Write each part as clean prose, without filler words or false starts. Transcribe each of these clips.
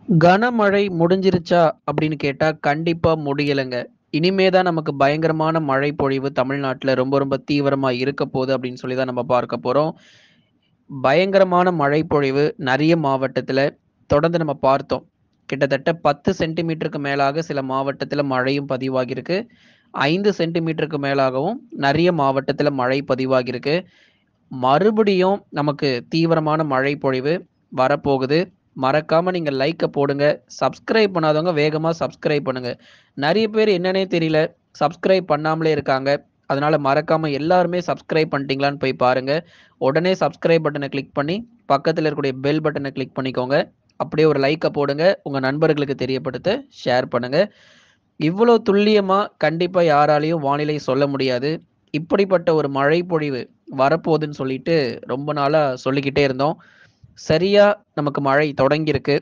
கனமழை முடிஞ்சிருச்சா அப்படின்னு கேட்டா கண்டிப்பா முடியலங்க. இனிமே தான் நமக்கு பயங்கரமான மழை பொழிவு தமிழ்நாட்டுல ரொம்ப ரொம்ப தீவிரமா இருக்க போகுது அப்படின்னு சொல்லி தான் நம்ம பார்க்க போறோம். பயங்கரமான மழை பொழிவு நெறைய மாவட்டத்துல தொடர்ந்து நம்ம பார்த்தோம். கிட்டத்தட்ட 10 சென்டிமீட்டருக்கு மேலாக சில மாவட்டத்துல மழையும் பதிவாகியிருக்கு. 5 சென்டிமீட்டருக்கு மேலாகவும் நெறைய மாவட்டத்துல மழை பதிவாகியிருக்கு. மறுபடியும் நமக்கு தீவிரமான மழை பொழிவு வரப்போகுது. மறக்காம நீங்க லைக்க போடுங்க. சப்ஸ்கிரைப் பண்ணாதவங்க வேகமா சப்ஸ்கிரைப் பண்ணுங்க. நெறைய பேர் என்னன்னே தெரியல. சப்ஸ்கிரைப் பண்ணாமலே இருக்காங்க. அதனால மறக்காம எல்லாருமே சப்ஸ்கிரைப் பண்ணிட்டீங்களான்னு போய் பாருங்க. உடனே சப்ஸ்கிரைப் பட்டன கிளிக் பண்ணி, பக்கத்துல இருக்கக்கூடிய பெல் பட்டன கிளிக் பண்ணிக்கோங்க. அப்படியே ஒரு லைக்க போடுங்க. உங்க நண்பர்களுக்கு தெரியப்படுத்த ஷேர் பண்ணுங்க. இவ்வளோ துல்லியமா கண்டிப்பா யாராலயும் வானிலை சொல்ல முடியாது. இப்படிப்பட்ட ஒரு மழை பொழிவு வரப்போகுதுன்னு சொல்லிட்டு ரொம்ப நாளா சொல்லிக்கிட்டே இருந்தோம். சரியா நமக்கு மழை தொடங்கியிருக்கு.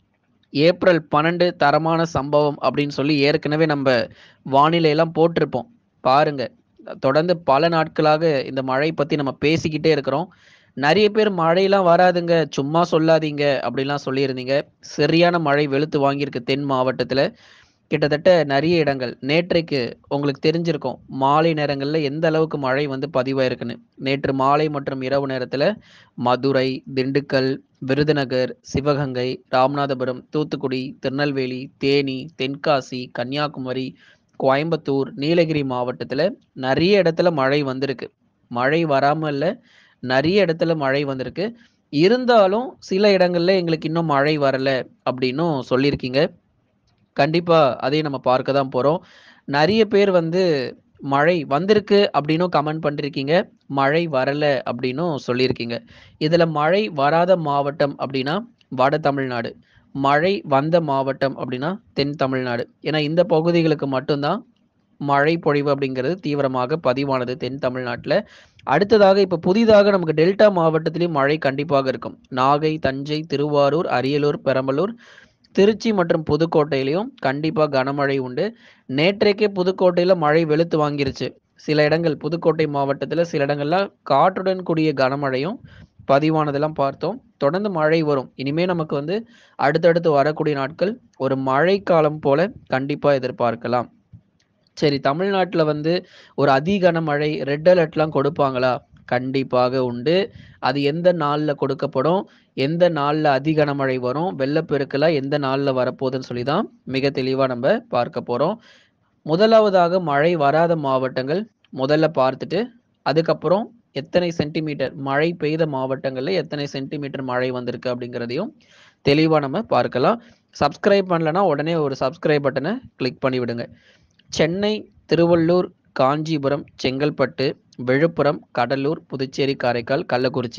ஏப்ரல் 12 தரமான சம்பவம் அப்படின்னு சொல்லி ஏற்கனவே நம்ப வானிலைலாம் போட்டிருப்போம். பாருங்க. தொடர்ந்து பல நாட்களாக இந்த மழை பத்தி நம்ம பேசிக்கிட்டே இருக்கிறோம். நெறைய பேர் மழைலாம் வராதுங்க, சும்மா சொல்லாதீங்க அப்படிலாம் சொல்லியிருந்தீங்க. சரியான மழை வெளுத்து வாங்கியிருக்கு தென் மாவட்டத்துல. கிட்டத்தட்ட நெறைய இடங்கள். நேற்றைக்கு உங்களுக்கு தெரிஞ்சிருக்கும். மாலை நேரங்கள்ல எந்த அளவுக்கு மழை வந்து பதிவாயிருக்குன்னு. நேற்று மாலை மற்றும் இரவு நேரத்துல மதுரை, திண்டுக்கல், விருதுநகர், சிவகங்கை, ராமநாதபுரம், தூத்துக்குடி, திருநெல்வேலி, தேனி, தென்காசி, கன்னியாகுமரி, கோயம்புத்தூர், நீலகிரி மாவட்டத்துல நெறைய இடத்துல மழை வந்திருக்கு. மழை வராம இல்ல. நெறைய இடத்துல மழை வந்திருக்கு. இருந்தாலும் சில இடங்கள்ல எங்களுக்கு இன்னும் மழை வரல அப்படின்னும் சொல்லியிருக்கீங்க. கண்டிப்பா அதையும் நம்ம பார்க்க தான் போறோம். நெறைய பேர் வந்து மழை வந்திருக்கு அப்டின்னும் கமெண்ட் பண்ணியிருக்கீங்க. மழை வரல அப்டின்னும் சொல்லியிருக்கீங்க. இதுல மழை வராத மாவட்டம் அப்டின்னா வட தமிழ்நாடு. மழை வந்த மாவட்டம் அப்டின்னா தென் தமிழ்நாடு. ஏன்னா இந்த பகுதிகளுக்கு மட்டும் தான் மழை பொழிவு அப்டிங்கிறது தீவிரமாக பதிவானது தென் தமிழ்நாட்ல. அடுத்ததாக இப்ப புதிதாக நமக்கு டெல்டா மாவட்டத்திலயும் மழை கண்டிப்பாக இருக்கும். நாகை, தஞ்சை, திருவாரூர், அரியலூர், பெரம்பலூர், திருச்சி மற்றும் புதுக்கோட்டையிலயும் கண்டிப்பா கனமழை உண்டு. நேற்றைக்கே புதுக்கோட்டையில மழை வெளுத்து வாங்கிருச்சு. சில இடங்கள் புதுக்கோட்டை மாவட்டத்துல சில இடங்கள்ல காற்றுடன் கூடிய கனமழையும் பதிவானதெல்லாம் பார்த்தோம். தொடர்ந்து மழை வரும். இனிமே நமக்கு வந்து அடுத்தடுத்து வரக்கூடிய நாட்கள் ஒரு மழைக்காலம் போல கண்டிப்பா எதிர்பார்க்கலாம். சரி, தமிழ்நாட்டுல வந்து ஒரு அதி கனமழை, ரெட் அலர்ட்லாம் கொடுப்பாங்களா? கண்டிப்பாக உண்டு. அது எந்த நாள்ல கொடுக்கப்படும்? எந்த நாள்ல அதி கனமழை வரும்? வெள்ளப்பெருக்கெல்லாம் எந்த நாள்ல வரப்போகுதுன்னு சொல்லி தான் மிக தெளிவா நம்ப பார்க்க போறோம். முதலாவதாக மழை வராத மாவட்டங்கள் முதல்ல பார்த்துட்டு, அதுக்கப்புறம் எத்தனை சென்டிமீட்டர் மழை பெய்த மாவட்டங்கள்ல எத்தனை சென்டிமீட்டர் மழை வந்திருக்கு அப்படிங்கிறதையும் தெளிவா நம்ம பார்க்கலாம். சப்ஸ்கிரைப் பண்ணலனா உடனே ஒரு சப்ஸ்கிரைப் பட்டன கிளிக் பண்ணி விடுங்க. சென்னை, திருவள்ளூர், காஞ்சிபுரம், செங்கல்பட்டு, விழுப்புரம், கடலூர், புதுச்சேரி, காரைக்கால், கள்ளக்குறிச்சி.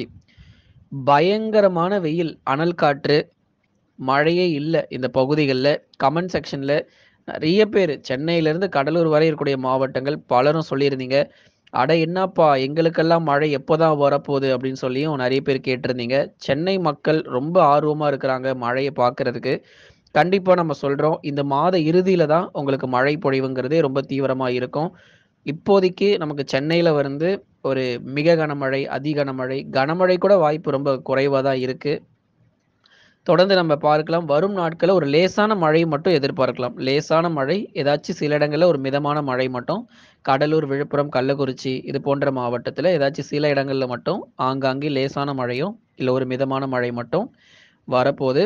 பயங்கரமான வெயில், அனல் காற்று, மழையே இல்ல இந்த பகுதிகள்ல. கமெண்ட் செக்ஷன்ல நெறைய பேரு சென்னையிலிருந்து கடலூர் வரை இருக்கக்கூடிய மாவட்டங்கள் பலரும் சொல்லியிருந்தீங்க. "அட என்னாப்பா எங்களுக்கெல்லாம் மழை எப்போதான் வரப்போது?" அப்படின்னு சொல்லியும் நெறைய பேர் கேட்டிருந்தீங்க. சென்னை மக்கள் ரொம்ப ஆர்வமா இருக்கிறாங்க மழைய பார்க்கறதுக்கு. கண்டிப்பா நம்ம சொல்றோம். இந்த மாத இறுதியில தான் உங்களுக்கு மழை பொழிவுங்கிறதே ரொம்ப தீவிரமா இருக்கும். இப்போதைக்கு நமக்கு சென்னையில வந்து ஒரு மிக கனமழை, அதி கனமழை, கனமழை கூட வாய்ப்பு ரொம்ப குறைவா தான் இருக்கு. தொடர்ந்து நம்ம பார்க்கலாம். வரும் நாட்கள்ல ஒரு லேசான மழை மட்டும் எதிர்பார்க்கலாம். லேசான மழை, ஏதாச்சும் சில இடங்கள்ல ஒரு மிதமான மழை மட்டும் கடலூர், விழுப்புரம், கள்ளக்குறிச்சி இது போன்ற மாவட்டத்தில ஏதாச்சும் சில இடங்கள்ல மட்டும் ஆங்காங்கே லேசான மழையும், இல்ல ஒரு மிதமான மழை மட்டும் வரப்போது.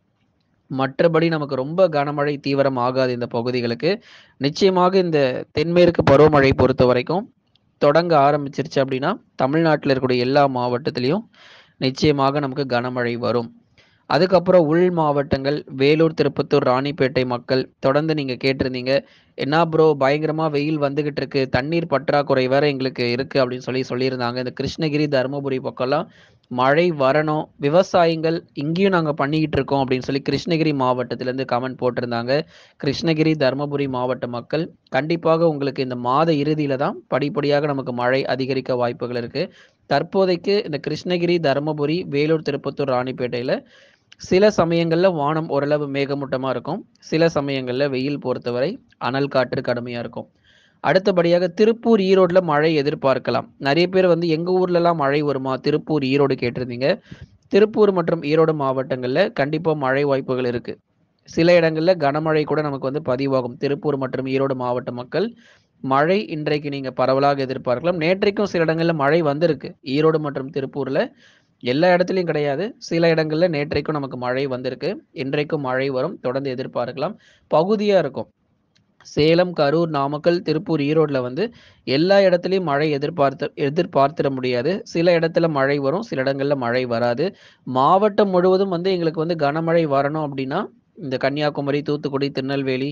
மற்றபடி நமக்கு ரொம்ப கனமழை தீவிரம் ஆகாது இந்த பகுதிகளுக்கு. நிச்சயமாக இந்த தென்மேற்கு பருவமழை பொறுத்தவரைக்கும் தொடங்க ஆரம்பிச்சிருச்சு அப்படின்னா, தமிழ்நாட்டில இருக்கக்கூடிய எல்லா மாவட்டத்திலயும் நிச்சயமாக நமக்கு கனமழை வரும். அதுக்கப்புறம் உள் மாவட்டங்கள் வேலூர், திருப்பத்தூர், ராணிப்பேட்டை மக்கள் தொடர்ந்து நீங்க கேட்டிருந்தீங்க. "என்னா ப்ரோ பயங்கரமா வெயில் வந்துகிட்டு இருக்கு. தண்ணீர் பற்றாக்குறை வேற எங்களுக்கு இருக்கு." அப்படின்னு சொல்லியிருந்தாங்க. இந்த கிருஷ்ணகிரி, தருமபுரி பக்கம்லாம் மழை வரணும். விவசாயிகள் இங்கேயும் நாங்க பண்ணிக்கிட்டு இருக்கோம் அப்படின்னு சொல்லி கிருஷ்ணகிரி மாவட்டத்திலேருந்து கமெண்ட் போட்டிருந்தாங்க. கிருஷ்ணகிரி, தருமபுரி மாவட்ட மக்கள் கண்டிப்பாக உங்களுக்கு இந்த மாத இறுதியில தான் படிப்படியாக நமக்கு மழை அதிகரிக்க வாய்ப்புகள் இருக்கு. தற்போதைக்கு இந்த கிருஷ்ணகிரி, தருமபுரி, வேலூர், திருப்பத்தூர், ராணிப்பேட்டையில சில சமயங்கள்ல வானம் ஓரளவு மேகமூட்டமா இருக்கும். சில சமயங்கள்ல வெயில் பொறுத்தவரை அனல் காற்று கடுமையா இருக்கும். அடுத்தபடியாக திருப்பூர், ஈரோட்ல மழை எதிர்பார்க்கலாம். நெறைய பேர் வந்து எங்க ஊர்லலாம் மழை வருமா? திருப்பூர், ஈரோடு கேட்டிருந்தீங்க. திருப்பூர் மற்றும் ஈரோடு மாவட்டங்கள்ல கண்டிப்பா மழை வாய்ப்புகள் இருக்கு. சில இடங்கள்ல கனமழை கூட நமக்கு வந்து பதிவாகும். திருப்பூர் மற்றும் ஈரோடு மாவட்ட மக்கள், மழை இன்றைக்கு நீங்க பரவலாக எதிர்பார்க்கலாம். நேற்றைக்கும் சில இடங்கள்ல மழை வந்திருக்கு. ஈரோடு மற்றும் திருப்பூர்ல எல்லா இடத்துலயும் கிடையாது. சில இடங்கள்ல நேற்றைக்கும் நமக்கு மழை வந்திருக்கு. இன்றைக்கும் மழை வரும். தொடர்ந்து எதிர்பார்க்கலாம். பகுதியா இருக்கும். சேலம், கரூர், நாமக்கல், திருப்பூர், ஈரோடுல வந்து எல்லா இடத்துலயும் மழை எதிர்பார்த்திட முடியாது. சில இடத்துல மழை வரும். சில இடங்கள்ல மழை வராது. மாவட்டம் முழுவதும் வந்து எங்களுக்கு வந்து கனமழை வரணும் அப்படின்னா, இந்த கன்னியாகுமரி, தூத்துக்குடி, திருநெல்வேலி,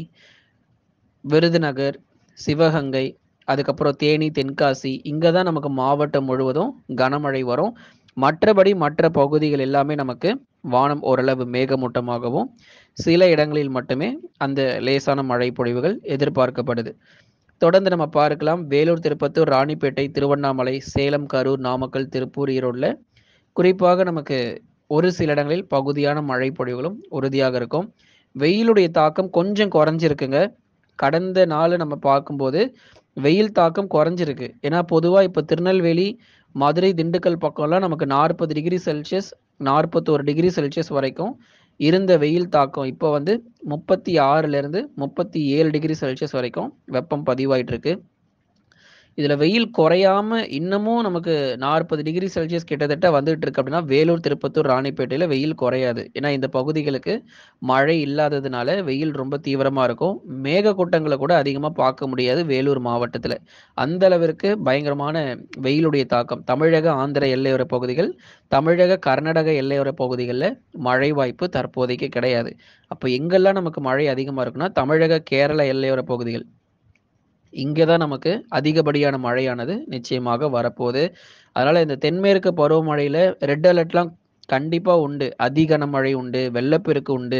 விருதுநகர், சிவகங்கை, அதுக்கப்புறம் தேனி, தென்காசி இங்க தான் நமக்கு மாவட்டம் முழுவதும் கனமழை வரும். மற்றபடி மற்ற பகுதிகள் எல்லாமே நமக்கு வானம் ஓரளவு மேகமூட்டமாகவும், சில இடங்களில் மட்டுமே அந்த லேசான மழை பொழிவுகள் எதிர்பார்க்கப்படுது. தொடர்ந்து நம்ம பார்க்கலாம். வேலூர், திருப்பத்தூர், ராணிப்பேட்டை, திருவண்ணாமலை, சேலம், கரூர், நாமக்கல், திருப்பூர், ஈரோடுல குறிப்பாக நமக்கு ஒரு சில இடங்களில் பகுதியான மழை பொழிவுகளும் உறுதியாக இருக்கும். வெயிலுடைய தாக்கம் கொஞ்சம் குறைஞ்சிருக்குங்க. கடந்த நாள் நம்ம பார்க்கும்போது வெயில் தாக்கம் குறைஞ்சிருக்கு. ஏன்னா பொதுவா இப்ப திருநெல்வேலி, மதுரை, திண்டுக்கல் பக்கம்லாம் நமக்கு 40 டிகிரி செல்சியஸ், 41 டிகிரி செல்சியஸ் வரைக்கும் இருந்த வெயில் தாக்கம் இப்ப வந்து 36லேருந்து 37 டிகிரி செல்சியஸ் வரைக்கும் வெப்பம் பதிவாயிட்டு இருக்கு. இதுல வெயில் குறையாம இன்னமும் நமக்கு 40 டிகிரி செல்சியஸ் கிட்டத்தட்ட வந்துட்டு இருக்கு அப்படின்னா, வேலூர், திருப்பத்தூர், ராணிப்பேட்டையில வெயில் குறையாது. ஏன்னா இந்த பகுதிகளுக்கு மழை இல்லாததுனால வெயில் ரொம்ப தீவிரமா இருக்கும். மேகக்கூட்டங்கள கூட அதிகமா பார்க்க முடியாது வேலூர் மாவட்டத்துல. அந்த அளவிற்கு பயங்கரமான வெயிலுடைய தாக்கம். தமிழக, ஆந்திர எல்லையோர பகுதிகள், தமிழக, கர்நாடக எல்லையோர பகுதிகள்ல மழை வாய்ப்பு தற்போதைக்கு கிடையாது. அப்ப எங்கெல்லாம் நமக்கு மழை அதிகமா இருக்குன்னா, தமிழக, கேரள எல்லையோர பகுதிகள். இங்க தான் நமக்கு அதிகப்படியான மழையானது நிச்சயமாக வரப்போது. அதனால இந்த தென்மேற்கு பருவமழையில ரெட் அலர்ட்லாம் கண்டிப்பா உண்டு. அதி கனமழை உண்டு, வெள்ளப்பெருக்கு உண்டு.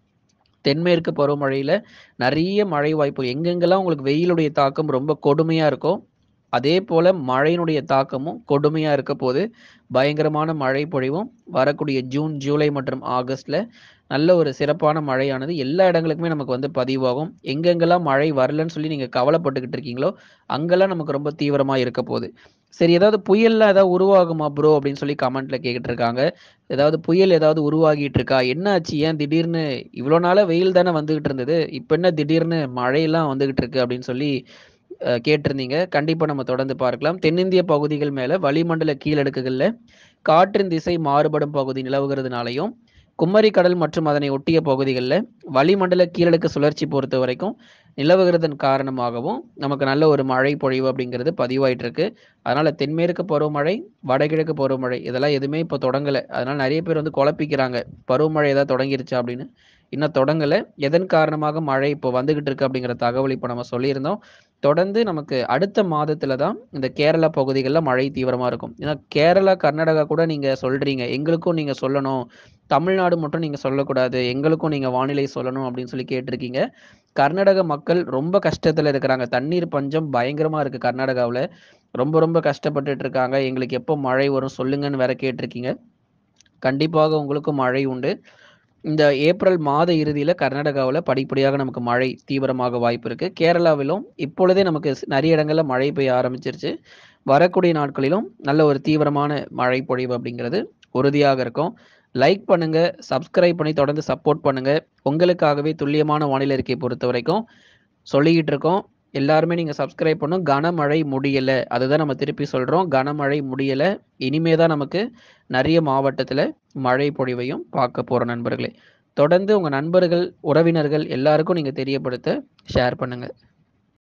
தென்மேற்கு பருவமழையில நெறைய மழை வாய்ப்பு எங்கெங்கெல்லாம் உங்களுக்கு வெயிலுடைய தாக்கம் ரொம்ப கொடுமையா இருக்கோ, அதே போல மழையினுடைய தாக்கமும் கொடுமையா இருக்கப்போது. பயங்கரமான மழை பொழிவும் வரக்கூடிய ஜூன், ஜூலை மற்றும் ஆகஸ்ட்ல நல்ல ஒரு சிறப்பான மழையானது எல்லா இடங்களுக்குமே நமக்கு வந்து பதிவாகும். எங்கெங்கெல்லாம் மழை வரலன்னு சொல்லி நீங்க கவலைப்பட்டுக்கிட்டு இருக்கீங்களோ, அங்கெல்லாம் நமக்கு ரொம்ப தீவிரமா இருக்கப்போது. சரி ஏதாவது புயல்லாம் ஏதாவது உருவாகுமா ப்ரோ? அப்படின்னு சொல்லி கமெண்ட்ல கேட்டுட்டு இருக்காங்க. ஏதாவது புயல் ஏதாவது உருவாகிட்டு இருக்கா? என்ன ஆச்சு? ஏன் திடீர்னு இவ்வளோ நாளா வெயில் தானே வந்துகிட்டு இருந்தது. இப்ப என்ன திடீர்னு மழையெல்லாம் வந்துகிட்டு இருக்கு அப்படின்னு சொல்லி கேட்டிருந்தீங்க. கண்டிப்பா நம்ம தொடர்ந்து பார்க்கலாம். தென்னிந்திய பகுதிகள் மேல வளிமண்டல கீழடுக்குகள்ல காற்றின் திசை மாறுபடும் பகுதி நிலவுகிறதுனாலயும், குமரி கடல் மற்றும் அதனை ஒட்டிய பகுதிகள்ல வளிமண்டல கீழடுக்கு சுழற்சி பொறுத்தவரைக்கும் நிலவுகிறதன் காரணமாகவும் நமக்கு நல்ல ஒரு மழை பொழிவு அப்படிங்கிறது பதிவாயிட்டு இருக்கு. அதனால தென்மேற்கு பருவமழை, வடகிழக்கு பருவமழை இதெல்லாம் எதுவுமே இப்போ தொடங்கல. அதனால நெறைய பேர் வந்து குழப்பிக்கிறாங்க. பருவமழை ஏதாவது தொடங்கிருச்சா அப்படின்னு. இன்னும் தொடங்கல. எதன் காரணமாக மழை இப்போ வந்துகிட்டு இருக்கு அப்படிங்கிற தகவல் இப்ப நம்ம சொல்லியிருந்தோம். தொடர்ந்து நமக்கு அடுத்த மாதத்துல தான் இந்த கேரளா பகுதிகள்ல மழை தீவிரமா இருக்கும். ஏன்னா கேரளா, கர்நாடகா கூட நீங்க சொல்றீங்க. எங்களுக்கும் நீங்க சொல்லணும். தமிழ்நாடு மட்டும் நீங்க சொல்லக்கூடாது. எங்களுக்கும் நீங்க வானிலை சொல்லணும் அப்படின்னு சொல்லி கேட்டிருக்கீங்க. கர்நாடக மக்கள் ரொம்ப கஷ்டத்துல இருக்கிறாங்க. தண்ணீர் பஞ்சம் பயங்கரமா இருக்கு கர்நாடகாவுல. ரொம்ப ரொம்ப கஷ்டப்பட்டுட்டு இருக்காங்க. எங்களுக்கு எப்போ மழை வரும் சொல்லுங்கன்னு வேற கேட்டிருக்கீங்க. கண்டிப்பாக உங்களுக்கும் மழை உண்டு. இந்த ஏப்ரல் மாத இறுதியில கர்நாடகாவுல படிப்படியாக நமக்கு மழை தீவிரமாக வாய்ப்பு இருக்கு. கேரளாவிலும் இப்பொழுதே நமக்கு நெறைய இடங்கள்ல மழை பெய்ய ஆரம்பிச்சிருச்சு. வரக்கூடிய நாட்களிலும் நல்ல ஒரு தீவிரமான மழை பொழிவு அப்படிங்கிறது உறுதியாக இருக்கும். லைக் பண்ணுங்க, சப்ஸ்கிரைப் பண்ணி தொடர்ந்து சப்போர்ட் பண்ணுங்க. உங்களுக்காகவே துல்லியமான வானிலை அறிக்கை பொறுத்தவரைக்கும் சொல்லிக்கிட்டு இருக்கோம். எல்லாருமே நீங்க சப்ஸ்கிரைப் பண்ணணும். கனமழை முடியல. அதுதான் நம்ம திருப்பி சொல்றோம். கனமழை முடியல. இனிமே தான் நமக்கு நெறைய மாவட்டத்துல மழை பொழிவையும் பார்க்க போறோம் நண்பர்களே. தொடர்ந்து உங்க நண்பர்கள், உறவினர்கள் எல்லாருக்கும் நீங்க தெரியப்படுத்த ஷேர் பண்ணுங்க.